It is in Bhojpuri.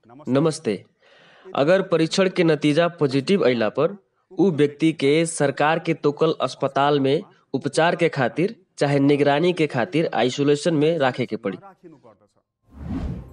नमस्ते। अगर परीक्षण के नतीजा पॉजिटिव अइला पर उ व्यक्ति के सरकार के तोकल अस्पताल में उपचार के खातिर चाहे निगरानी के खातिर आइसोलेशन में राखे के पड़ी।